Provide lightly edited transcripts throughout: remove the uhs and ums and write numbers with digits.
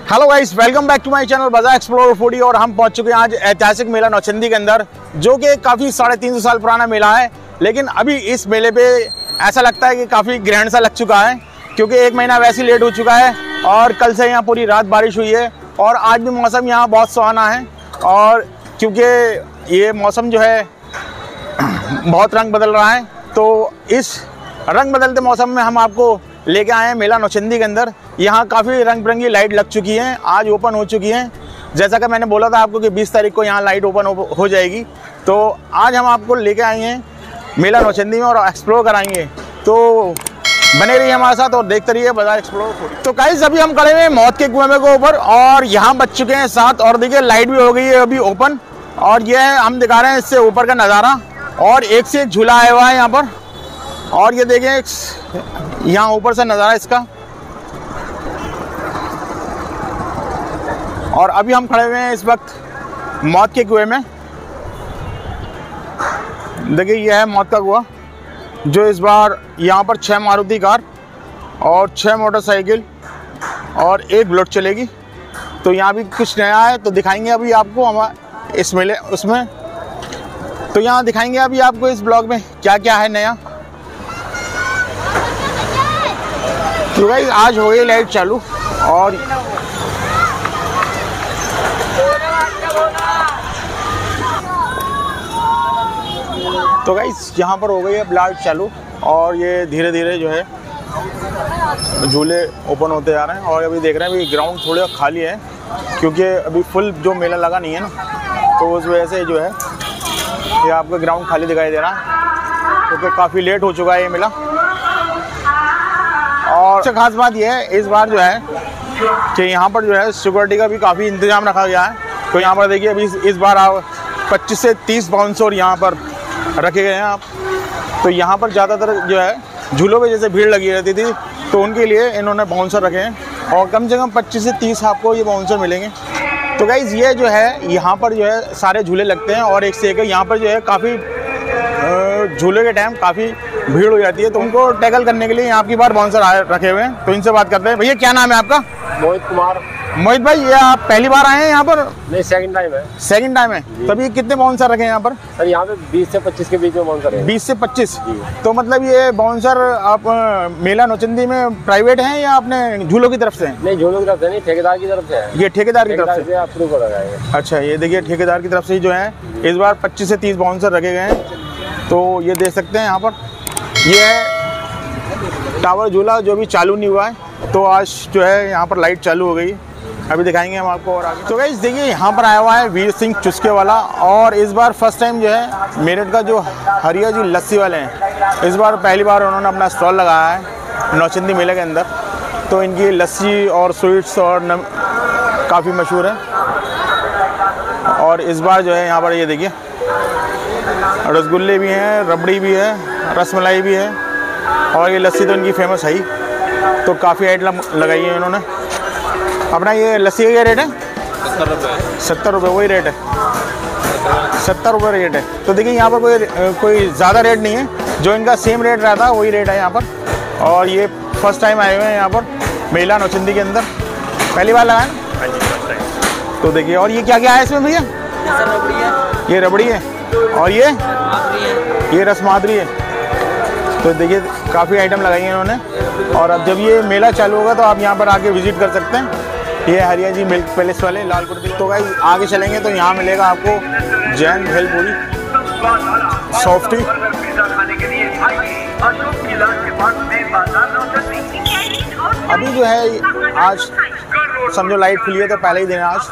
Hello guys, welcome back to my channel bazaar explorer foodie. और हम पहुंच चुके हैं आज ऐतिहासिक मेला नौचंदी के अंदर, जो कि काफ़ी 350 साल पुराना मेला है। लेकिन अभी इस मेले पे ऐसा लगता है कि काफ़ी ग्रहण सा लग चुका है, क्योंकि 1 महीना वैसे ही लेट हो चुका है। और कल से यहाँ पूरी रात बारिश हुई है और आज भी मौसम यहाँ बहुत सुहाना है। और क्योंकि ये मौसम जो है बहुत रंग बदल रहा है, तो इस रंग बदलते मौसम में हम आपको लेके आए हैं मेला नौचंदी के अंदर। यहाँ काफ़ी रंग बिरंगी लाइट लग चुकी हैं, आज ओपन हो चुकी हैं। जैसा कि मैंने बोला था आपको कि 20 तारीख को यहाँ लाइट ओपन हो जाएगी। तो आज हम आपको लेके आए हैं मेला नौचंदी में और एक्सप्लोर कराएंगे। तो बने रहिए हमारे साथ और देखते रहिए बाजार एक्सप्लोर। तो गाइस, अभी हम खड़े हुए हैं मौत के कुएं के ऊपर और यहाँ बच चुके हैं 7 और देखिए लाइट भी हो गई है अभी ओपन। और ये है, हम दिखा रहे हैं इससे ऊपर का नज़ारा और एक से एक झूला आया हुआ है यहाँ पर। और ये देखें यहाँ ऊपर से नज़ारा इसका। और अभी हम खड़े हुए हैं इस वक्त मौत के कुएं में। देखिए ये है मौत का कुआं, जो इस बार यहाँ पर 6 मारुति कार और 6 मोटरसाइकिल और 1 बुलेट चलेगी। तो यहाँ भी कुछ नया है, तो दिखाएंगे अभी आपको हम इस मेले उसमें। तो यहाँ दिखाएंगे अभी आपको इस ब्लॉग में क्या क्या है नया। तो गाइस, आज हो गई लाइट चालू और तो गाइस यहाँ पर हो गई है लाइट चालू और ये धीरे धीरे जो है झूले ओपन होते जा रहे हैं। और अभी देख रहे हैं अभी ग्राउंड थोड़ा खाली है, क्योंकि अभी फुल जो मेला लगा नहीं है ना, तो उस वजह से जो है ये आपको ग्राउंड खाली दिखाई दे रहा है, क्योंकि काफ़ी लेट हो चुका है ये मेला। और सबसे खास बात यह है इस बार जो है कि यहाँ पर जो है सिक्योरिटी का भी काफ़ी इंतजाम रखा गया है। तो यहाँ पर देखिए अभी इस बार 25 से 30 बाउंसर यहाँ पर रखे गए हैं आप। तो यहाँ पर ज़्यादातर जो है झूलों पे जैसे भीड़ लगी रहती थी, तो उनके लिए इन्होंने बाउंसर रखे हैं और कम से कम 25 से 30 आपको ये बाउंसर मिलेंगे। तो गाइस, ये जो है यहाँ पर जो है सारे झूले लगते हैं और एक से एक यहाँ पर जो है काफ़ी झूले के टाइम काफ़ी भीड़ हो जाती है, तो उनको टैकल करने के लिए यहाँ की बार बाउंसर रखे हुए हैं। तो इनसे बात करते हैं। भैया क्या नाम है आपका? मोहित कुमार। मोहित भाई, ये आप पहली बार आए हैं यहाँ पर? नहीं, सेकंड टाइम है। सेकंड टाइम है। तभी कितने बाउंसर रखे हैं यहाँ पर? सर यहाँ पे 20 से 25 के बीच में बाउंसर है। 20 से 25? तो मतलब ये बाउंसर आप मेला नौचंदी में प्राइवेट हैं या अपने झूलों की तरफ से हैं? नहीं, झूलों की तरफ से नहीं, ठेकेदार की तरफ से है। ये ठेकेदार की तरफ से अप्रूव हो रहा है। अच्छा, ये देखिए ठेकेदार की तरफ से जो है इस बार 25 से 30 बाउंसर रखे गए हैं। तो ये देख सकते हैं यहाँ पर ये है टावर झूला, जो भी चालू नहीं हुआ है। तो आज जो है यहाँ पर लाइट चालू हो गई, अभी दिखाएंगे हम आपको और आगे। तो गाइस देखिए यहाँ पर आया हुआ है वीर सिंह चुस्के वाला, और इस बार फर्स्ट टाइम जो है मेरठ का जो हरिया जी लस्सी वाले हैं, इस बार पहली बार उन्होंने अपना स्टॉल लगाया है नौचंदी मेले के अंदर। तो इनकी लस्सी और स्वीट्स और काफ़ी मशहूर है। और इस बार जो है यहाँ पर ये देखिए रसगुल्ले भी हैं, रबड़ी भी है, रसमलाई भी है और ये लस्सी तो इनकी फेमस है ही। तो काफ़ी आइटम लगाई है इन्होंने। अपना ये लस्सी का क्या रेट है? 70 रुपये। 70 रुपये, वही रेट है, 70 रुपये रेट है। तो देखिए यहाँ पर कोई ज़्यादा रेट नहीं है, जो इनका सेम रेट रहता है वही रेट है यहाँ पर। और ये फर्स्ट टाइम आए हुए हैं यहाँ पर मेला नौचंदी के अंदर, पहली बार लगाए ना? तो देखिए, और ये क्या क्या है इसमें भैया? ये रबड़ी है और ये रसमाद्री है। तो देखिए काफ़ी आइटम लगाई हैं इन्होंने। और अब जब ये मेला चालू होगा तो आप यहाँ पर आके विजिट कर सकते हैं। ये हरिया जी मिल्क पैलेस वाले लाल कुर्ती। तो गाइस आगे चलेंगे तो यहाँ मिलेगा आपको जैन भेलपूरी, सॉफ्टी। अभी जो है आज समझो लाइट खुली है तो पहले ही दिन है आज।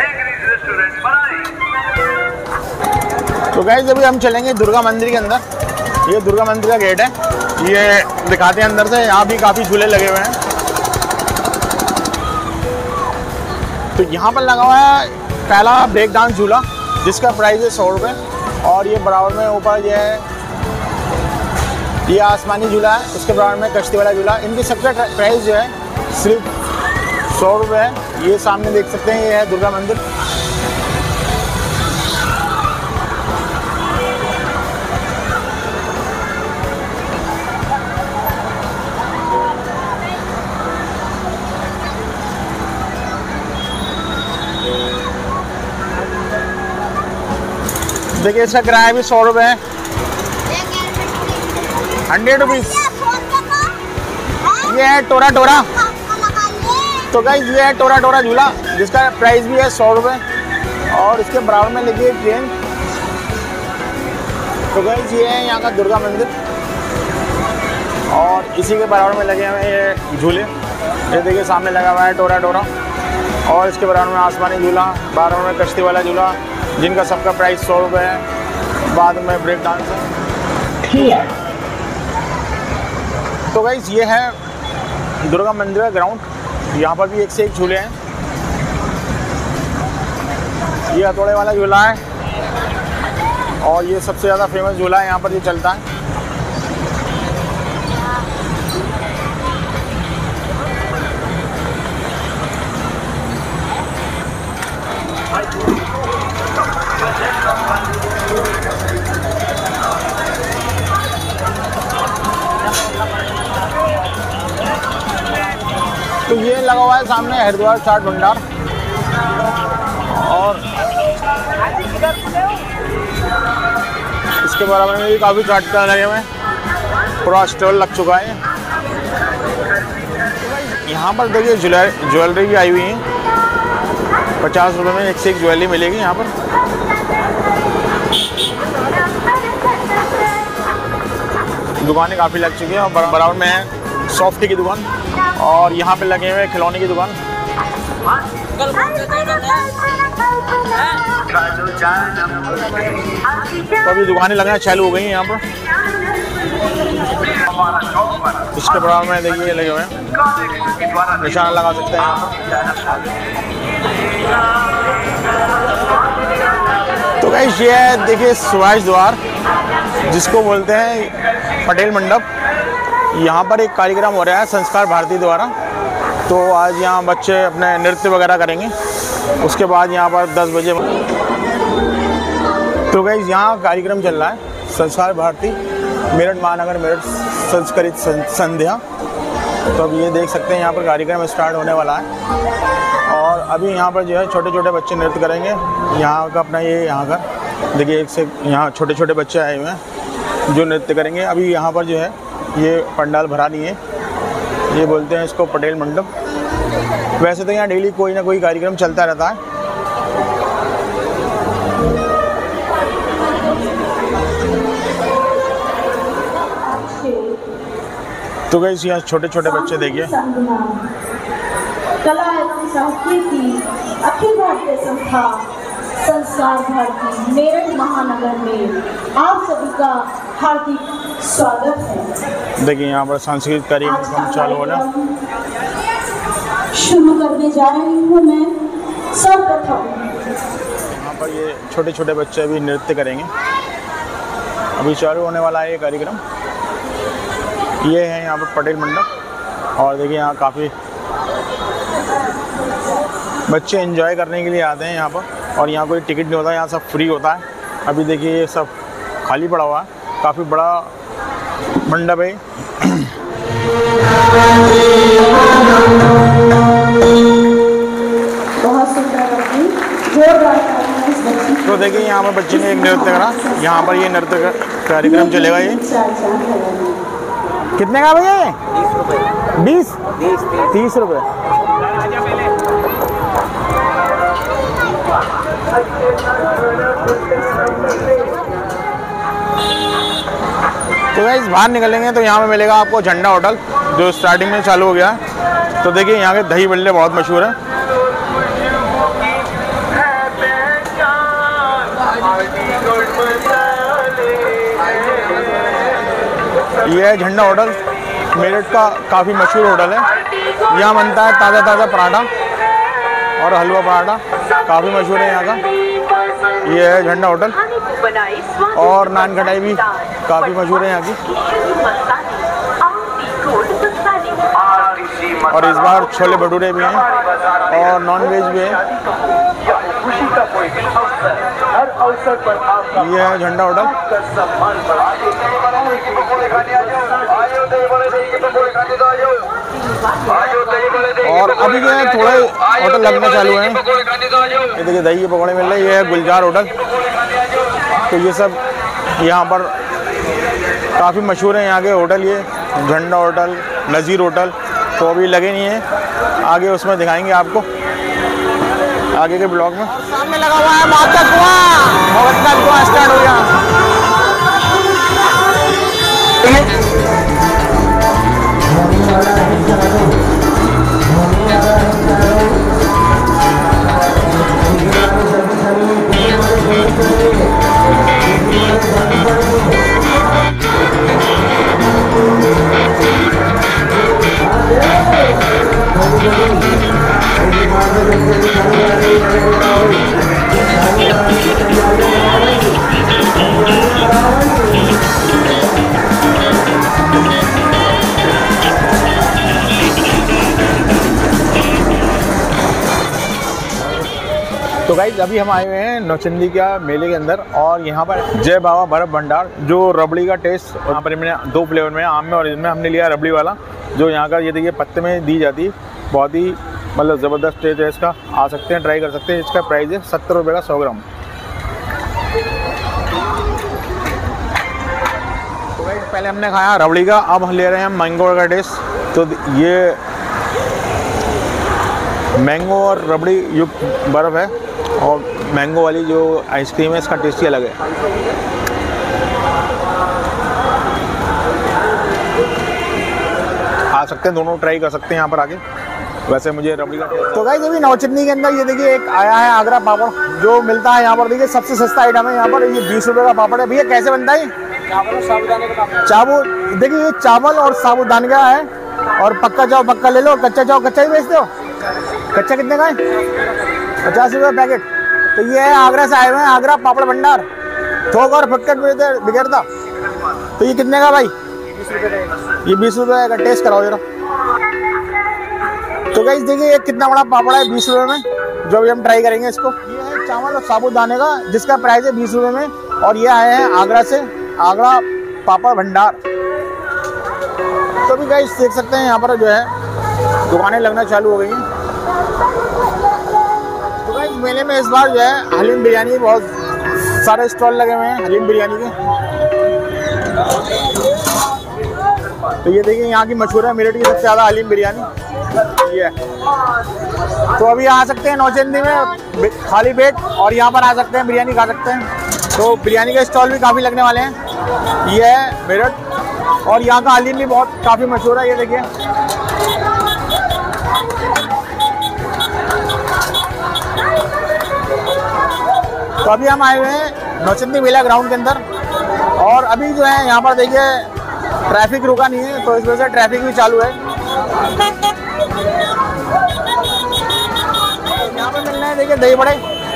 तो गाइस अभी हम चलेंगे दुर्गा मंदिर के अंदर। ये दुर्गा मंदिर का गेट है, ये दिखाते हैं अंदर से। यहाँ भी काफ़ी झूले लगे हुए हैं। तो यहाँ पर लगा हुआ है पहला ब्रेक डांस झूला, जिसका प्राइस है 100 रुपये। और ये बराबर में ऊपर ये आसमानी झूला है, उसके बराबर में कश्ती वाला झूला। इनकी सबसे प्राइस जो है सिर्फ 100 रुपये है। ये सामने देख सकते हैं, ये है दुर्गा मंदिर। देखिए इसका किराया भी 100 रुपये है, 100 रुपीज़। ये है टोरा टोरा। तो गाइस ये है टोरा टोरा झूला जिसका प्राइस भी है 100 रुपये। और इसके बराबर में लगी है ट्रेन। तो गाइस ये है यहाँ का दुर्गा मंदिर और इसी के बराबर में लगे हुए ये झूले। ये देखिए सामने लगा हुआ है टोरा टोरा और इसके बराबर में आसमानी झूला, बराबर में कश्ती वाला झूला जिनका सबका प्राइस 100 रुपये है। बाद में ब्रेक डांस है। तो गाइस ये है दुर्गा मंदिर का ग्राउंड। यहाँ पर भी एक से एक झूले हैं। ये हथौड़े वाला झूला है और ये सबसे ज़्यादा फेमस झूला है, यहाँ पर ये चलता है। तो ये लगा हुआ है सामने हरिद्वार चाट भंडार और इसके बराबर में भी काफ़ी चाट का लगे हुए हैं। पूरा स्टॉल लग चुका है। यहाँ पर देखिए ज्वेलरी भी आई हुई है। 50 रुपये में एक से एक ज्वेलरी मिलेगी यहाँ पर। दुकानें काफ़ी लग चुकी हैं और बराबर में है सॉफ्टी की दुकान और यहाँ पे लगे हुए खिलौने की दुकान। तो अभी दुकानें लगना चालू हो गई हैं यहाँ पर। इसके बराबर में देखिए लगे हुए हैं, निशाना लगा सकते हैं यहाँ पर। तो गाइस ये है देखिए सुभाष द्वार जिसको बोलते हैं पटेल मंडप। यहाँ पर एक कार्यक्रम हो रहा है संस्कार भारती द्वारा। तो आज यहाँ बच्चे अपने नृत्य वगैरह करेंगे। उसके बाद यहाँ पर 10 बजे तो यहाँ कार्यक्रम चल रहा है संस्कार भारती मेरठ महानगर मेरठ संस्कृत संध्या। तो अब ये देख सकते हैं यहाँ पर कार्यक्रम स्टार्ट होने वाला है और अभी यहाँ पर जो है छोटे छोटे बच्चे नृत्य करेंगे। यहाँ का अपना ये यहाँ का देखिए एक से यहाँ छोटे छोटे बच्चे आए हुए हैं जो नृत्य करेंगे। अभी यहाँ पर जो है ये पंडाल भरा नहीं है, ये बोलते हैं इसको पटेल मंडप। वैसे तो यहाँ डेली कोई ना कोई कार्यक्रम चलता रहता है। तो गाइस यहाँ छोटे छोटे बच्चे देखिए। कला एवं संस्कृति अखिल भारतीय संस्था संस्कार भारती मेरठ महानगर में आप सभी का हार्दिक स्वागत है। देखिए यहाँ पर सांस्कृतिक कार्यक्रम चालू हो रहा है। शुरू करने जा रही हूँ मैं सर्वप्रथम। यहाँ पर ये छोटे छोटे बच्चे अभी नृत्य करेंगे। अभी चालू होने वाला है ये कार्यक्रम। ये है यहाँ पर पटेल मंडप और देखिए यहाँ काफ़ी बच्चे एंजॉय करने के लिए आते हैं यहाँ पर। और यहाँ कोई टिकट नहीं होता, यहाँ सब फ्री होता है। अभी देखिए ये सब खाली पड़ा हुआ है, काफ़ी बड़ा मंडप है। तो देखिए यहाँ पर बच्चे ने एक नृत्य करा। यहाँ पर ये नृत्य कार्यक्रम चलेगा। ये कितने का भैया? ये 30 रुपये। तो गाइस बाहर निकलेंगे तो यहाँ पे मिलेगा आपको झंडा होटल जो स्टार्टिंग में चालू हो गया है। तो देखिए यहाँ के दही बल्ले बहुत मशहूर है। ये है झंडा होटल, मेरठ का काफ़ी मशहूर होटल है। यहाँ बनता है ताज़ा ताज़ा पराठा और हलवा पराठा, काफ़ी मशहूर है यहाँ का। ये है झंडा होटल और नान खटाई भी काफ़ी मशहूर है यहाँ की। और इस बार छोले भटूरे भी हैं और नॉन वेज भी है। ये है झंडा होटल। और अभी जो है थोड़े होटल लगना चालू है। ये देखिए दही के पकौड़े मिल रहे हैं। ये है गुलजार होटल। तो ये सब यहाँ पर काफ़ी मशहूर है यहाँ के होटल, ये झंडा होटल, नज़ीर होटल। तो अभी लगे नहीं है, आगे उसमें दिखाएंगे आपको आगे के ब्लॉग में। सामने लगा हुआ है मोहब्बत का कुआं स्टार्ट हो गया। तो गाइस अभी हम आए हुए हैं नौचंदी का मेले के अंदर, और यहाँ पर जय बाबा बर्फ भंडार जो रबड़ी का टेस्ट यहाँ पर मैंने 2 फ्लेवर में, आम में और इसमें हमने लिया रबड़ी वाला, जो यहाँ का ये देखिए पत्ते में दी जाती है। बहुत ही मतलब ज़बरदस्त टेस्ट है इसका, आ सकते हैं, ट्राई कर सकते हैं। इसका प्राइस है 70 रुपये का 100 ग्राम। तो गाइस पहले हमने खाया रबड़ी का, अब ले रहे हैं हम मैंगो का टेस्ट। तो ये मैंगो और रबड़ी युक्त बर्फ़ है, और मैंगो वाली जो आइसक्रीम है इसका टेस्ट ही अलग है। आ सकते हैं, दोनों ट्राई कर सकते हैं यहाँ पर आके। वैसे मुझे रबड़ी का टेस्ट। तो गाइस अभी नौचंदी के अंदर ये देखिए एक आया है आगरा पापड़, जो मिलता है यहाँ पर। देखिए सबसे सस्ता आइटम है यहाँ पर, ये 20 रुपये का पापड़ है। भैया कैसे बनता है? चावल और साबूदाने का पापड़। चावल, देखिए ये चावल और साबूदाने का है, और पक्का चाव पक्का ले लो, कच्चा चाव कच्चा ही बेचते हो? कच्चा कितने का है? 50 रुपये पैकेट। तो ये है आगरा से आए हुए हैं, आगरा पापड़ भंडार, थोक और फटकट बिगड़ता। तो ये कितने का भाई? 20 रुपये का। ये 20 रुपये का। टेस्ट कराओ जरा। तो गाइस देखिए ये कितना बड़ा पापड़ है 20 रुपये में, जो भी हम ट्राई करेंगे इसको। ये है चावल और साबूदाने का, जिसका प्राइस है 20 रुपये में, और ये आए हैं आगरा से, आगरा पापड़ भंडार। तो भी गाइस देख सकते हैं यहाँ पर जो है दुकानें लगना चालू हो गई हैं। तो गाइस मेले में इस बार जो है हलीम बिरयानी, बहुत सारे स्टॉल लगे हुए हैं हलीम बिरयानी के। तो ये देखिए यहाँ की मशहूर है, मेरठ की सबसे ज़्यादा हलीम बिरयानी ये। तो अभी आ सकते हैं नौचंदी में खाली पेट, और यहाँ पर आ सकते हैं, बिरयानी खा सकते हैं। तो बिरयानी के स्टॉल भी काफ़ी लगने वाले हैं। ये है मेरठ, और यहाँ का हलीम भी बहुत काफ़ी मशहूर है। ये देखिए तो अभी हम आए हुए हैं नौचंदी मेला ग्राउंड के अंदर, और अभी जो है यहाँ पर देखिए ट्रैफिक रुका नहीं है, तो इस वजह से ट्रैफिक भी चालू है। यहाँ पे मिल रहे हैं देखिए दही बड़े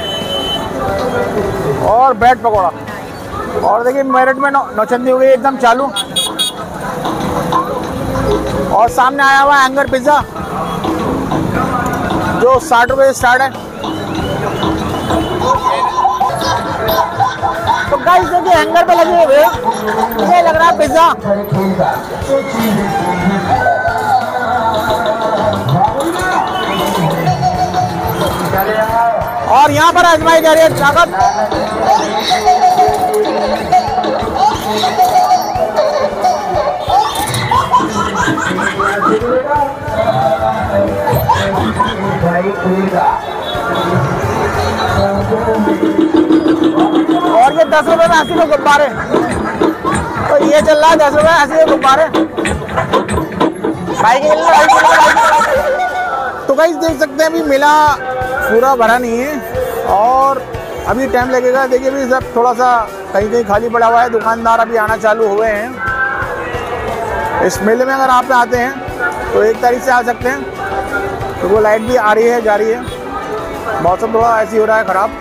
और ब्रेड पकौड़ा, और देखिए मेरठ में नौचंदी हो गई एकदम चालू। और सामने आया हुआ है हैंगर पिज्ज़ा, जो 60 रुपये से स्टार्ट है। तो गाइस देखिए हैंगर पे लगे हुए ये लग रहा है पिज्जा। और यहाँ पर आजमाई जा रही है ताकत। और ये 10 रुपए में 80 के गुब्बारे, तो ये चल रहा है 10 रुपए 80 के गुब्बारे। तो गाइस देख सकते हैं अभी मेला पूरा भरा नहीं है, और अभी टाइम लगेगा। देखिए अभी सब थोड़ा सा कहीं कहीं खाली पड़ा हुआ है, दुकानदार अभी आना चालू हुए हैं। इस मेले में अगर आप आते हैं तो 1 तारीख से आ सकते हैं, तो वो लाइट भी आ रही है जा रही है, मौसम थोड़ा ऐसी हो रहा है ख़राब।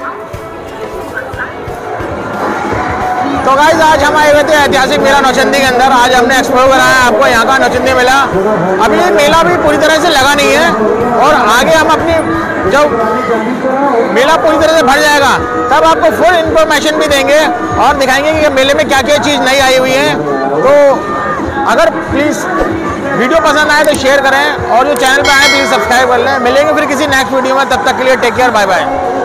तो गाइस आज हम आए हुए थे ऐतिहासिक मेला नौचंदी के अंदर। आज हमने एक्सप्लोर कराया आपको यहाँ का नौचंदी मेला। अभी मेला भी पूरी तरह से लगा नहीं है, और आगे हम अपनी जब मेला पूरी तरह से भर जाएगा तब आपको फुल इन्फॉर्मेशन भी देंगे, और दिखाएंगे कि मेले में क्या क्या चीज़ नई आई हुई है। तो अगर प्लीज़ वीडियो पसंद आए तो शेयर करें, और जो चैनल पर आए प्लीज़ सब्सक्राइब कर लें। मिलेंगे फिर किसी नेक्स्ट वीडियो में, तब तक के लिए टेक केयर, बाय बाय।